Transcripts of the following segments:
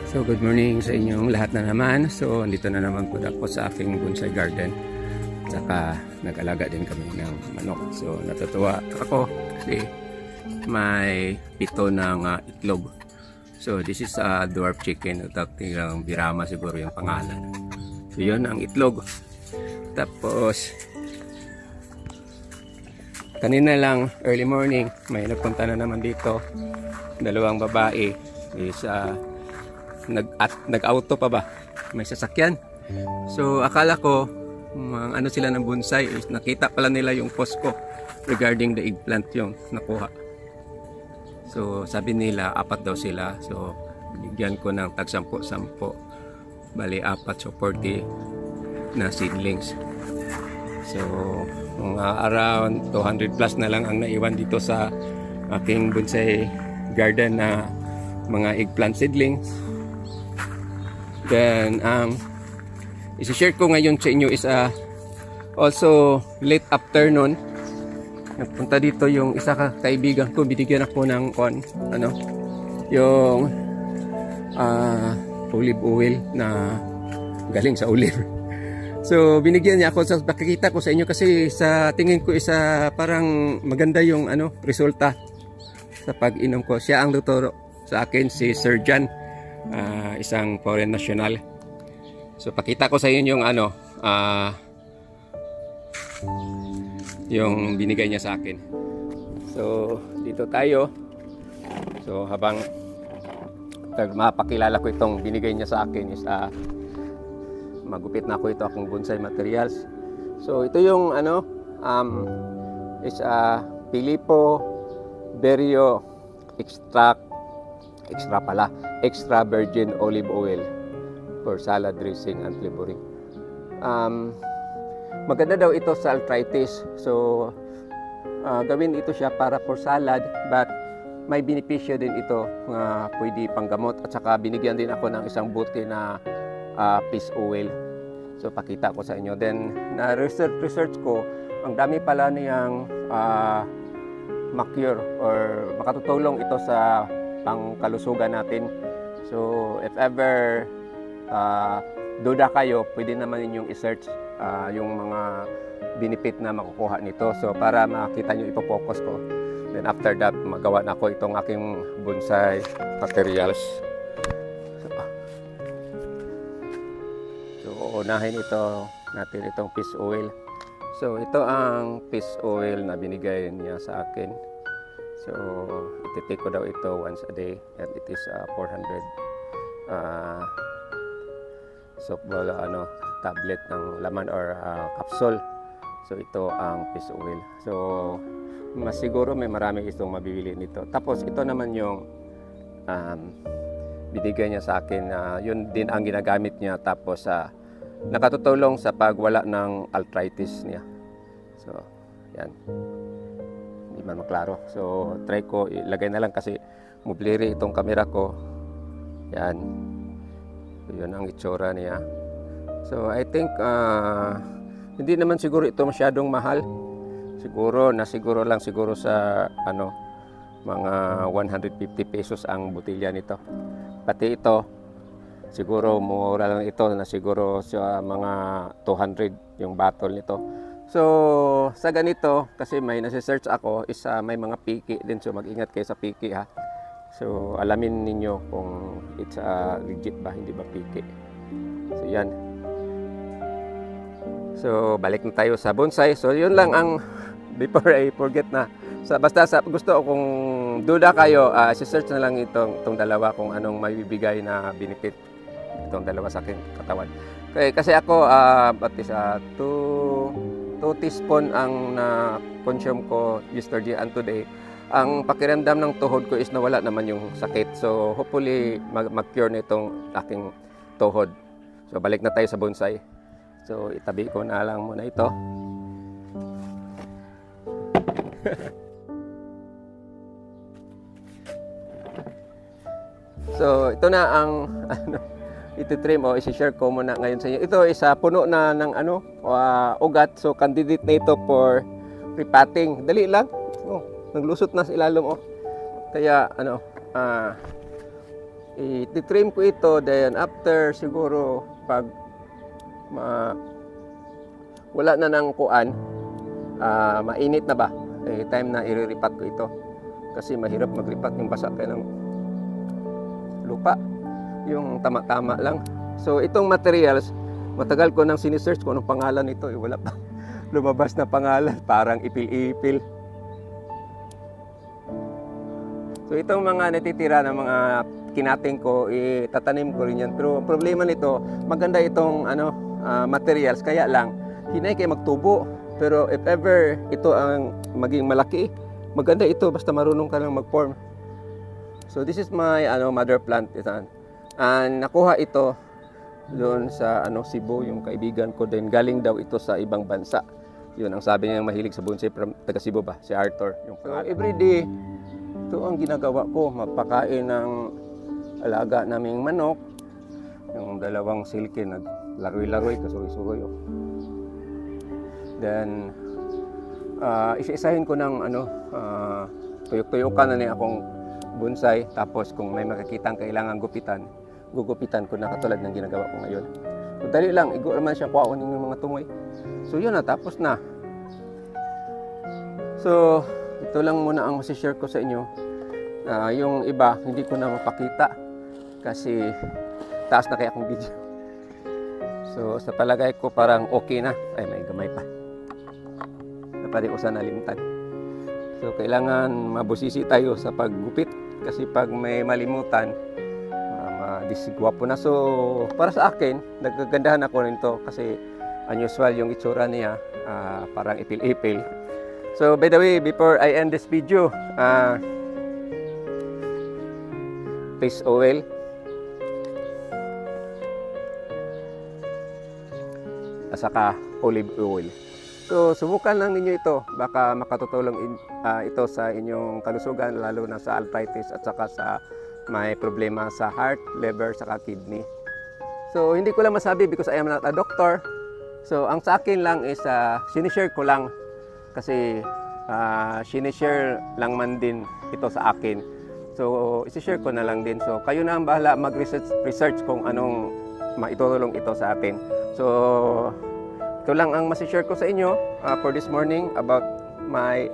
So good morning sa inyong lahat na naman. So andito na naman po ako sa aking bonsai garden. Saka nag-alaga din kami ng manok. So natutuwa ako kasi may pito ng itlog. So this is a dwarf chicken. Yung Birama siguro yung pangalan. So yun ang itlog. Tapos kanina lang early morning may nagpunta na naman dito. Dalawang babae is nag-auto pa ba? May sasakyan. So akala ko ano sila ng bonsai is nakita pala nila yung post ko regarding the eggplant yung nakuha. So sabi nila apat daw sila. So binigyan ko ng tag 10, bali apat, so 40 na seedlings. So mga around 200 plus na lang ang naiwan dito sa aking bonsai garden na mga eggplant seedlings. Then isi-share ko ngayon sa inyo is also late afternoon nagpunta dito yung isa kaibigan ko, binigyan ako ng yung olive oil na galing sa olive. So binigyan niya ako, sa pakikita ko sa inyo kasi sa tingin ko isa parang maganda yung resulta sa pag-inom ko. Siya ang tuturo sa akin, si Sir John, isang foreign national. So pakita ko sa inyo yung yung binigay niya sa akin. So dito tayo. So habang mapakilala ko itong binigay niya sa akin is magupit na ako ito akong bonsai materials. So ito yung is Filippo Berio extra virgin olive oil for salad dressing and flavoring. Maganda daw ito sa arthritis. So gawin ito siya para for salad, but may benepisyo din ito na pwede panggamot. At saka binigyan din ako ng isang buti na fish oil. So pakita ko sa inyo. Then na research ko, ang dami pala niyang ma-cure or makatutulong ito sa pangkalusugan natin. So if ever duda kayo, pwede naman ninyong i-search yung mga benefit na makukuha nito. So para makita nyo, ipo-focus ko. Then after that, magawa na ako itong aking bonsai materials. So unahin natin itong fish oil. So ito ang fish oil na binigay niya sa akin. So ititake ko daw ito once a day, and it is 400 tablet ng laman or capsule. So ito ang fish oil. So mas siguro may marami itong mabibili nito. Tapos ito naman yung binigay niya sa akin. Yun din ang ginagamit niya. Tapos nakatutulong sa pagwala ng arthritis niya. So yan, hindi man maklaro. So try ko ilagay na lang kasi mubliri itong camera ko. Yan, so yun ang itsura niya. So I think hindi naman siguro ito masyadong mahal. Siguro lang sa mga 150 pesos ang botelya nito. Pati ito siguro mura lang ito, na siguro sa mga 200 yung bottle nito. So sa ganito, kasi may nasi-search ako, is may mga piki din. So mag-ingat kayo sa piki, ha. So alamin ninyo kung it's legit ba, hindi ba piki. So yan. So balik na tayo sa bonsai. So yun lang ang before I forget na. Basta gusto kung duda kayo, si-search na lang itong dalawa kung anong maibibigay na benefit itong dalawa sa aking katawan. Kasi ako at least 2 teaspoon ang na-consume ko yesterday and today. Ang pakiramdam ng tuhod ko is nawala naman yung sakit. So hopefully mag-cure na itong aking tuhod. So balik na tayo sa bonsai. So itabi ko na lang muna ito. So ito na ang iti-trim o isi-share ko muna ngayon sa inyo. Ito is puno na ng ugat. So candidate na ito for repotting. Dali lang. Naglusot na sa ilalong. Kaya i-trim ko ito, then after siguro pag wala na ng kuan, mainit na ba, time na iriripat ko ito. Kasi mahirap magripat yung basa kayo ng lupa, yung tama-tama lang. So itong materials, matagal ko nang sinisearch kung anong pangalan nito, wala pa lumabas na pangalan, parang ipil-ipil. So itong mga natitira ng mga kinating ko, itatanim ko rin yan. Pero ang problema nito, maganda itong materials, kaya lang hinay kayo magtubo. Pero if ever ito ang maging malaki, maganda ito basta marunong ka lang mag-form. So this is my mother plant. And nakuha ito doon sa Cebu, yung kaibigan ko din. Galing daw ito sa ibang bansa. Yun ang sabi niya, mahilig sa bonsai from taga Cebu ba, si Arthur. So everyday, ito ang ginagawa ko, magpakain ng alaga naming manok. Yung dalawang silke, naglaroy-laroy, kasuroy-suroy. Then, isa-isahin ko ng tuyok-tuyokan na niya akong bonsai. Tapos kung may makikitang kailangan gupitan, gugupitan ko na katulad ng ginagawa ko ngayon. So, dali lang, igo naman siya kuhaon ng mga tumoy. So yun na, tapos na. So, ito lang muna ang masishare ko sa inyo. Yung iba, hindi ko na mapakita kasi taas na kaya akong video. So, sa palagay ko parang okay na. Ay, may gamay pa. Napadi ko sa nalimtan. So, kailangan mabusisi tayo sa paggupit kasi pag may malimutan, madisgwapo na. So, para sa akin, nagagandahan ako nito kasi unusual yung itsura niya, parang ipil-ipil. So, by the way, before I end this video, fish oil, at saka olive oil. So, subukan lang ninyo ito. Baka makatutulong ito sa inyong kalusugan, lalo na sa arthritis at saka sa may problema sa heart, liver, saka kidney. So, hindi ko lang masabi because I am not a doctor. So, ang sa akin lang is sinishare ko lang kasi sinishare lang man din ito sa akin. So, isishare ko na lang din. So, kayo na ang bahala mag-research kung anong maitutulong ito sa atin. So, ito lang ang masishare ko sa inyo for this morning about my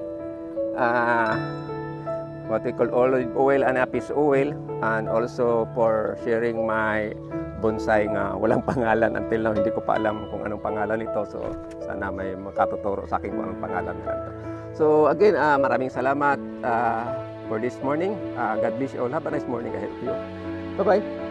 what we call olive oil and apis oil, and also for sharing my bonsai nga walang pangalan. Until now, hindi ko pa alam kung anong pangalan ito. So, sana may makatuturo sa akin kung anong pangalan nila. So, again, maraming salamat for this morning. God bless you all. Have a nice morning ahead of you. Bye-bye.